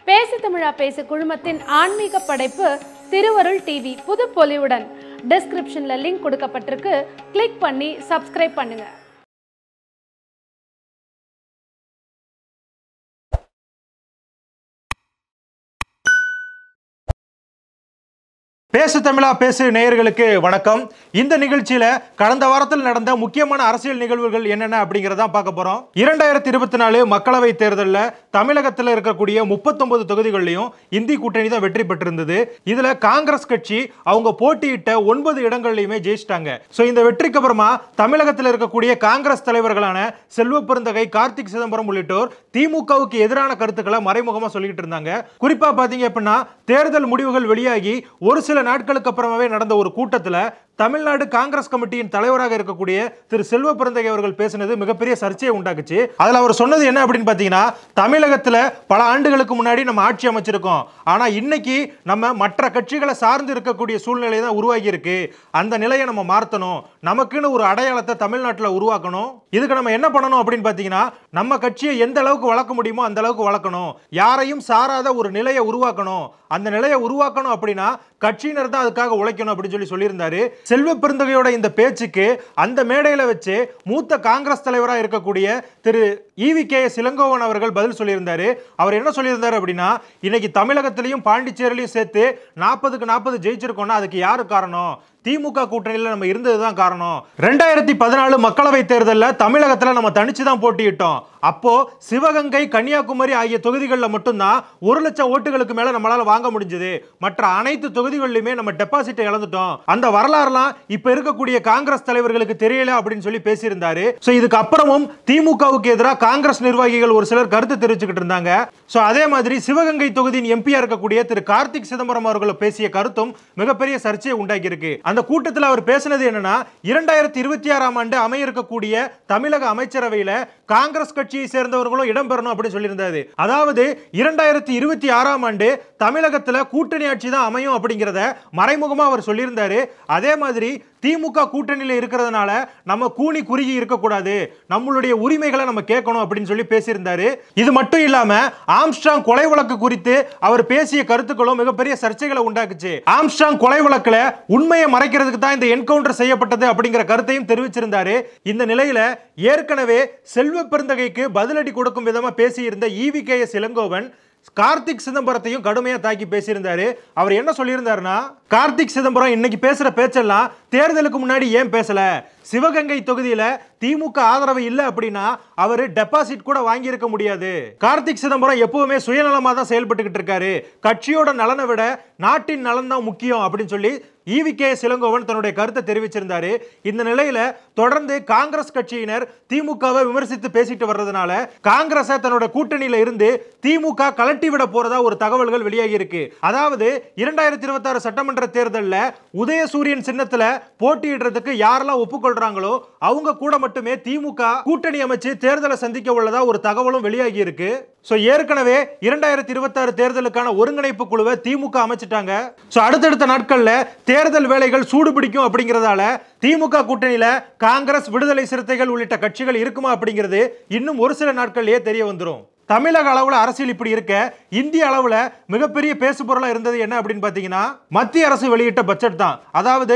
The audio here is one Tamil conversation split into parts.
பேசு தமிழா பேசு குழுமத்தின் ஆன்மீக படைப்பு திருவருள் டிவி புது பொலிவுடன் டிஸ்கிரிப்ஷன்ல லிங்க் கொடுக்கப்பட்டிருக்கு. கிளிக் பண்ணி சப்ஸ்கிரைப் பண்ணுங்க. பேசு தமிழா பேசு நேயர்களுக்கு வணக்கம். இந்த நிகழ்ச்சியில கடந்த வாரத்தில் நடந்த முக்கியமான அரசியல் நிகழ்வுகள் என்னென்ன அப்படிங்கறத பார்க்க போறோம். 2024 மக்களவை தேர்தலில் தமிழகத்தில் இருக்கக்கூடிய 39 தொகுதிகளிலும் இந்தி கூட்டணி தான் வெற்றி பெற்றிருந்தது. இதுல காங்கிரஸ் கட்சி அவங்க போட்டியிட்ட 9 இடங்கள்லயுமே ஜெயிச்சிட்டாங்க. சோ இந்த வெற்றிக்கு அப்புறமா தமிழகத்தில் இருக்கக்கூடிய காங்கிரஸ் தலைவர்களான செல்வ பெருந்தகை, கார்த்திக் சிதம்பரம் உள்ளிட்டோர் திமுகவுக்கு எதிரான கருத்துக்களை மறைமுகமா சொல்லிட்டு இருந்தாங்க. குறிப்பா பாத்தீங்க அப்படின்னா தேர்தல் முடிவுகள் வெளியாகி ஒரு சில நாட்களுக்கு அப்புறமாவே நடந்த ஒரு கூட்டத்தில் தமிழ்நாடு காங்கிரஸ் கமிட்டியின் தலைவராக இருக்கக்கூடிய திரு செல்வ பெருந்தகை அவர்கள் பேசினது மிகப்பெரிய சர்ச்சையை உண்டாக்குச்சு. அதுல அவர் சொன்னது என்ன அப்படின்னு பாத்தீங்கன்னா, தமிழகத்துல பல ஆண்டுகளுக்கு முன்னாடி நம்ம ஆட்சி அமைச்சிருக்கோம், ஆனா இன்னைக்கு நம்ம மற்ற கட்சிகளை சார்ந்து இருக்கக்கூடிய சூழ்நிலை தான் உருவாகி இருக்கு. அந்த நிலையை நம்ம மாற்றணும், நமக்குன்னு ஒரு அடையாளத்தை தமிழ்நாட்டில் உருவாக்கணும். இதுக்கு நம்ம என்ன பண்ணணும் அப்படின்னு பாத்தீங்கன்னா, நம்ம கட்சியை எந்த அளவுக்கு வளர்க்க முடியுமோ அந்த அளவுக்கு வளர்க்கணும், யாரையும் சாராத ஒரு நிலையை உருவாக்கணும். அந்த நிலையை உருவாக்கணும் அப்படின்னா கட்சியினர் தான் அதுக்காக உழைக்கணும் அப்படின்னு சொல்லியிருந்தாரு. செல்வ பெருந்தகையோட இந்த பேச்சுக்கு அந்த மேடையில வச்சு மூத்த காங்கிரஸ் தலைவராக இருக்கக்கூடிய திரு EVKS இளங்கோவன் அவர்கள் பதில் சொல்லியிருந்தாரு. அவர் என்ன சொல்லியிருந்தாரு அப்படின்னா, இன்னைக்கு தமிழகத்திலையும் பாண்டிச்சேரியிலையும் சேர்த்து 40க்கு 40 ஜெயிச்சிருக்கோம்னா அதுக்கு யாரு காரணம்? திமுக கூட்டணியில் நம்ம இருந்ததுதான் காரணம். 2014 மக்களவை தேர்தலில் தமிழகத்தில் நம்ம தனிச்சு தான் போட்டியிட்டோம். அப்போ சிவகங்கை, கன்னியாகுமரி ஆகிய தொகுதிகளில் மட்டும்தான் 1 லட்சம் ஓட்டுகளுக்கு மேல நம்மளால வாங்க முடிஞ்சது. மற்ற அனைத்து தொகுதிகளிலுமே நம்ம டெபாசிட்டை இழந்துட்டோம். அந்த வரலாறுலாம் இப்ப இருக்கக்கூடிய காங்கிரஸ் தலைவர்களுக்கு தெரியல அப்படின்னு சொல்லி பேசியிருந்தாரு. சோ இதுக்கு அப்புறமும் திமுகவுக்கு எதிராக காங்கிரஸ் நிர்வாகிகள் ஒரு சிலர் கருத்து தெரிவிச்சுக்கிட்டு இருந்தாங்க. சோ அதே மாதிரி சிவகங்கை தொகுதியின் எம்பியா இருக்கக்கூடிய திரு கார்த்திக் சிதம்பரம் அவர்கள் பேசிய கருத்தும் மிகப்பெரிய சர்ச்சையை உண்டாக்கி இருக்கு. அந்த கூட்டத்தில் அவர் பேசினது என்னன்னா, 2026ஆம் ஆண்டு அமைய இருக்கக்கூடிய தமிழக அமைச்சரவையில காங்கிரஸ் கட்சியை சேர்ந்தவர்களும் இடம்பெறணும் அப்படின்னு சொல்லியிருந்தாரு. அதாவது 2026ஆம் ஆண்டு தமிழகத்துல கூட்டணி ஆட்சி தான் அமையும் அப்படிங்கிறத மறைமுகமா அவர் சொல்லியிருந்தாரு. அதே மாதிரி திமுக கூட்டணியில் இருக்கிறதுனால நம்ம கூனி குறுகி இருக்கக்கூடாது, நம்மளுடைய உரிமைகளை நம்ம கேட்கணும் அப்படின்னு சொல்லி பேசியிருந்தாரு. இது மட்டும் இல்லாம ஆம்ஸ்ட்ராங் கொலை வழக்கு குறித்து அவர் பேசிய கருத்துக்களும் மிகப்பெரிய சர்ச்சைகளை உண்டாக்குச்சு. ஆம்ஸ்ட்ராங் கொலை வழக்குல உண்மையை மறைக்கிறதுக்கு தான் இந்த என்கவுண்டர் செய்யப்பட்டது அப்படிங்கிற கருத்தையும் தெரிவிச்சிருந்தாரு. இந்த நிலையில ஏற்கனவே செல்வ பெருந்தகைக்கு பதிலடி கொடுக்கும் விதமா பேசியிருந்த EVKS இளங்கோவன் கார்த்திக் சிதம்பரத்தையும் கடுமையா தாக்கி பேசியிருந்தாரு. அவர் என்ன சொல்லியிருந்தாருன்னா, கார்த்திக் சிதம்பரம் இன்னைக்கு பேசுற பேச்செல்லாம் தேர்தலுக்கு முன்னாடி ஏன் பேசல? சிவகங்கை தொகுதியில திமுக ஆதரவு இல்ல அப்படின்னா அவர் டெபாசிட் கூட வாங்கி இருக்க முடியாது. கார்த்திக் சிதம்பரம் எப்பவுமே சுயநலமா தான் செயல்பட்டுக்கிட்டு இருக்காரு, கட்சியோட நலனை விட நாட்டின் நலன் தான் முக்கியம் அப்படின்னு சொல்லி EVKS இளங்கோவன் தன்னுடைய கருத்தை தெரிவிச்சிருந்தாரு. இந்த நிலையில தொடர்ந்து காங்கிரஸ் கட்சியினர் திமுகவை விமர்சித்து பேசிட்டு வர்றதுனால காங்கிரஸை தன்னோட கூட்டணியில இருந்து திமுக கலட்டி விட போறதா ஒரு தகவல்கள் வெளியாகி இருக்கு. அதாவது 2026 சட்டமன்ற தேர்தலில் உதயசூரியன் சின்னத்துல போட்டியிடுறதுக்கு யாரெல்லாம் ஒப்புக்கொள்றாங்களோ அவங்க கூட மட்டுமே திமுக கூட்டணி அமைச்சு தேர்தலை சந்திக்க உள்ளதா ஒரு தகவலும் வெளியாகி இருக்கு. சோ ஏற்கனவே 2026 தேர்தலுக்கான ஒருங்கிணைப்பு குழுவை திமுக அமைச்சிட்டாங்க. சோ அடுத்தடுத்த நாட்கள்ல தேர்தல் வேலைகள் சூடு பிடிக்கும் அப்படிங்கறதால திமுக கூட்டணியில காங்கிரஸ், விடுதலை சிறுத்தைகள் உள்ளிட்ட கட்சிகள் இருக்குமா அப்படிங்கிறது இன்னும் ஒரு சில நாட்கள்லயே தெரிய வந்துரும். தமிழக அளவுல அரசியல் இப்படி இருக்க, இந்திய அளவுல மிகப்பெரிய பேசு பொருளா இருந்தது என்ன அப்படின்னு பாத்தீங்கன்னா, மத்திய அரசு வெளியிட்ட பட்ஜெட் தான். அதாவது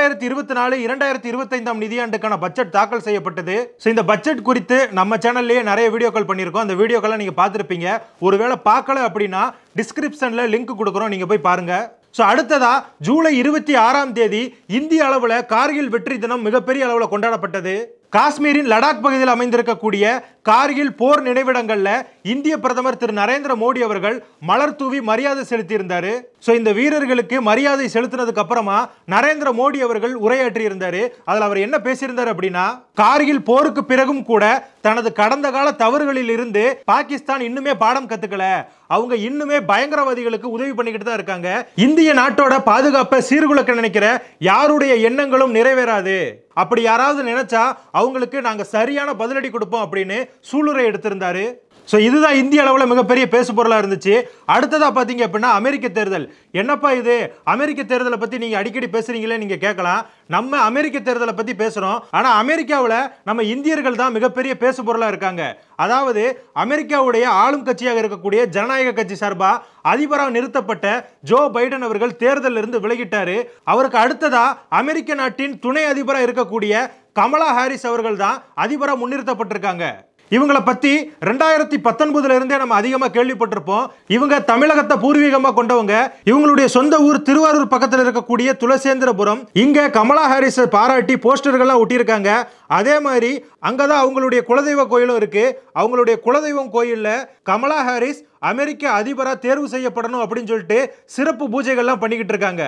2024-2025 நிதியாண்டுக்கான பட்ஜெட் தாக்கல் செய்யப்பட்டது. இந்த பட்ஜெட் குறித்து நம்ம சேனல்லேயே நிறைய வீடியோக்கள் பண்ணியிருக்கோம். அந்த வீடியோக்களை நீங்க பார்த்திருப்பீங்க. ஒருவேளை பார்க்கல அப்படின்னா டிஸ்கிரிப்ஷன்ல லிங்க் கொடுக்குறோம், நீங்க போய் பாருங்க. அடுத்ததா ஜூலை 26ஆம் தேதி இந்திய அளவுல கார்கில் வெற்றி தினம் மிகப்பெரிய அளவுல கொண்டாடப்பட்டது. காஷ்மீரின் லடாக் பகுதியில் அமைந்திருக்கக்கூடிய கார்கில் போர் நினைவிடங்கள்ல இந்திய பிரதமர் திரு நரேந்திர மோடி அவர்கள் மலர் தூவி மரியாதை செலுத்தி இருந்தாரு. இந்த வீரர்களுக்கு மரியாதை செலுத்தினதுக்கு அப்புறமா நரேந்திர மோடி அவர்கள் உரையாற்றி இருந்தாரு. அதுல அவர் என்ன பேசியிருந்தார் அப்படின்னா, கார்கில் போருக்கு பிறகும் கூட தனது கடந்த கால தவறுகளில் இருந்து பாகிஸ்தான் இன்னுமே பாடம் கத்துக்கல, அவங்க இன்னுமே பயங்கரவாதிகளுக்கு உதவி பண்ணிக்கிட்டு தான் இருக்காங்க. இந்திய நாட்டோட பாதுகாப்பை சீர்குலைக்க நினைக்கிற யாருடைய எண்ணங்களும் நிறைவேறாது, அப்படி யாராவது நினைச்சா அவங்களுக்கு நாங்க சரியான பதிலடி கொடுப்போம் அப்படின்னு சூளுரை எடுத்திருந்தாரு. ஸோ இதுதான் இந்திய அளவில் மிகப்பெரிய பேசு பொருளாக இருந்துச்சு. அடுத்ததாக பார்த்தீங்க அப்படின்னா அமெரிக்க தேர்தல். என்னப்பா இது, அமெரிக்க தேர்தலை பற்றி நீங்கள் அடிக்கடி பேசுகிறீங்களே நீங்கள் கேட்கலாம். நம்ம அமெரிக்க தேர்தலை பற்றி பேசுகிறோம், ஆனால் அமெரிக்காவில் நம்ம இந்தியர்கள் தான் மிகப்பெரிய பேசு பொருளாக இருக்காங்க. அதாவது அமெரிக்காவுடைய ஆளும் கட்சியாக இருக்கக்கூடிய ஜனநாயக கட்சி சார்பாக அதிபராக நிறுத்தப்பட்ட ஜோ பைடன் அவர்கள் தேர்தலில் இருந்து விலகிட்டாரு. அவருக்கு அடுத்ததா அமெரிக்க நாட்டின் துணை அதிபராக இருக்கக்கூடிய கமலா ஹாரிஸ் அவர்கள் தான் அதிபராக முன்னிறுத்தப்பட்டிருக்காங்க. இவங்களை பத்தி 2019 இருந்தே நம்ம அதிகமா கேள்விப்பட்டிருப்போம். இவங்க தமிழகத்தை பூர்வீகமா கொண்டவங்க. இவங்களுடைய சொந்த ஊர் திருவாரூர் பக்கத்தில் இருக்கக்கூடிய துளசேந்திரபுரம். இங்க கமலா ஹாரிஸ் பாராட்டி போஸ்டர்கள்லாம் ஒட்டியிருக்காங்க. அதே மாதிரி அங்கதான் அவங்களுடைய குலதெய்வ கோயிலும் இருக்கு. அவங்களுடைய குலதெய்வம் கோயில்ல கமலா ஹாரிஸ் அமெரிக்க அதிபரா தேர்வு செய்யப்படணும் அப்படின்னு சொல்லிட்டு சிறப்பு பூஜைகள்லாம் பண்ணிக்கிட்டு இருக்காங்க.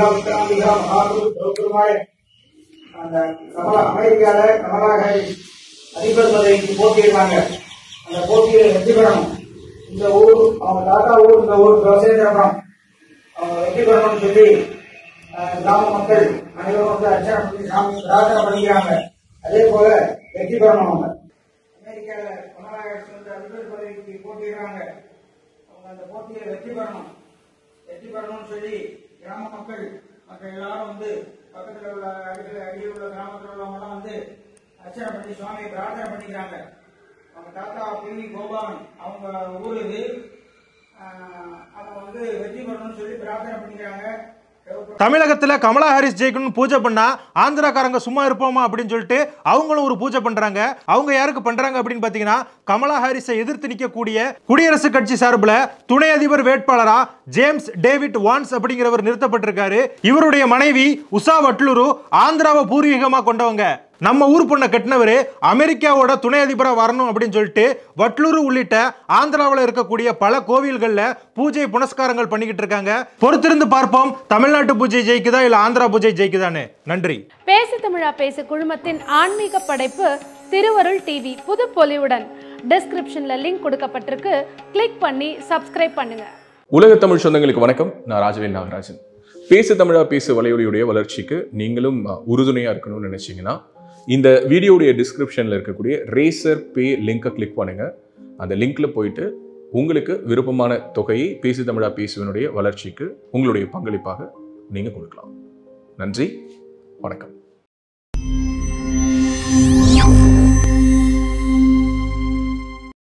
அமெரிக்கால கமலா ஹாரிஸ் அதிபர் பதவிக்கு போட்டியிருக்காங்க. அந்த போட்டியில் வெற்றி பெறணும். இந்த ஊர் அவங்க தாத்தா ஊர், இந்த ஊர் துளசேந்திரபுரம், அவங்க வெற்றி பெறணும்னு சொல்லி கிராம மக்கள் அனைவரும் வந்து அர்ச்சனை பண்ணி சாமி பிரார்த்தனை பண்ணிக்கிறாங்க. அதே போல வெற்றி பெறணும். அவங்க அமெரிக்கால கமலா ஹாரிஸ் வந்து அதிபர் பதவிக்கு போட்டியிருக்காங்க. அவங்க அந்த போட்டியில் வெற்றி பெறணும்னு சொல்லி கிராம மக்கள் மற்ற எல்லாரும் வந்து பக்கத்தில் உள்ள அடியில் உள்ள கிராமத்தில் உள்ளவங்க வந்து அர்ச்சனை பண்ணி சுவாமியை பிரார்த்தனை பண்ணிக்கிறாங்க. அவங்க தாத்தா பி கோபாலன் அவங்க ஊர் இது. அவங்க வந்து வெற்றி பெறணும்னு சொல்லி பிரார்த்தனை பண்ணிக்கிறாங்க. தமிழகத்துல கமலா ஹாரிஸ் ஜெயிக்கணும்னு பூஜை பண்ணா ஆந்திராக்காரங்க சும்மா இருப்போமா அப்படின்னு சொல்லிட்டு அவங்களும் ஒரு பூஜை பண்றாங்க. அவங்க யாருக்கு பண்றாங்க அப்படின்னு பாத்தீங்கன்னா கமலா ஹாரிஸை எதிர்த்து நிற்கக்கூடிய குடியரசுக் கட்சி சார்பில் துணை அதிபர் வேட்பாளரா ஜேம்ஸ் டேவிட் வான்ஸ் அப்படிங்கிறவர் நிறுத்தப்பட்டிருக்காரு. இவருடைய மனைவி உஷா வட்லூரு ஆந்திராவை பூர்வீகமா கொண்டவங்க. நம்ம ஊர் பொண்ணை கட்டினவரு அமெரிக்காவோட துணை அதிபராக வரணும் அப்படின்னு சொல்லிட்டு வட்லூர் உள்ளிட்ட ஆந்திராவில் இருக்கக்கூடிய பல கோவில்களில் பூஜை புனஸ்காரங்கள் பண்ணிக்கிட்டு இருக்காங்க. பொறுத்திருந்து பார்ப்போம், தமிழ்நாட்டு பூஜை ஜெயிக்குதா இல்ல ஆந்திரா பூஜை ஜெயிக்குதான்னு. நன்றி. பேசு தமிழா பேசு குழுமத்தின் ஆன்மீக படைப்பு திருவருள் டிவி புது பொலிவுடன் டிஸ்கிரிப்ஷன்ல லிங்க் கொடுக்கப்பட்டிருக்கு. கிளிக் பண்ணி சப்ஸ்கிரைப் பண்ணுங்க. உலக தமிழ் சொந்தங்களுக்கு வணக்கம். நான் ராஜவேல் நாகராஜன். பேசு தமிழா பேசு வலையொலியுடைய வளர்ச்சிக்கு நீங்களும் உறுதுணையா இருக்கணும்னு நினைச்சீங்கன்னா இந்த வீடியோடைய டிஸ்கிரிப்ஷனில் இருக்கக்கூடிய ரேசர் பே லிங்கை கிளிக் பண்ணுங்க. அந்த லிங்க்ல போயிட்டு உங்களுக்கு விருப்பமான தொகையை பேசு தமிழா பேசுவனுடைய வளர்ச்சிக்கு உங்களுடைய பங்களிப்பாக நீங்க கொடுக்கலாம். நன்றி, வணக்கம்.